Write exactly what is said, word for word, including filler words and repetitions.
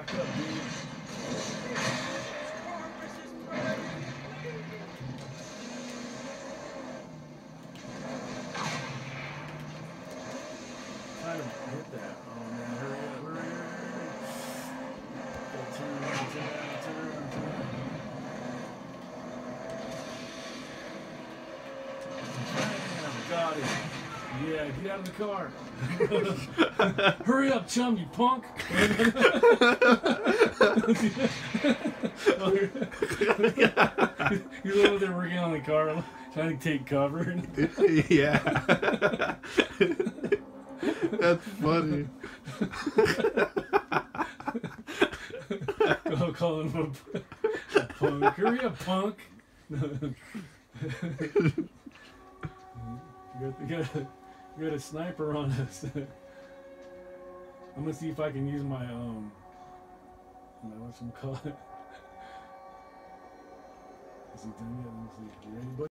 Back up, dude. Try to hit that. Oh man, hurry up, hurry up, hurry up. Gotta turn around, turn around, turn around, turn around. Bam, got it. Yeah, get out of the car. Hurry up, chum, you punk. You're over there working on the car, trying to take cover. Yeah. That's funny. Go call him a, a punk. Hurry up, punk. you, got, you, got a, you got a sniper on us. I'm gonna see if I can use my um my what's it called? Is he done yet? Let me see. You ready, buddy?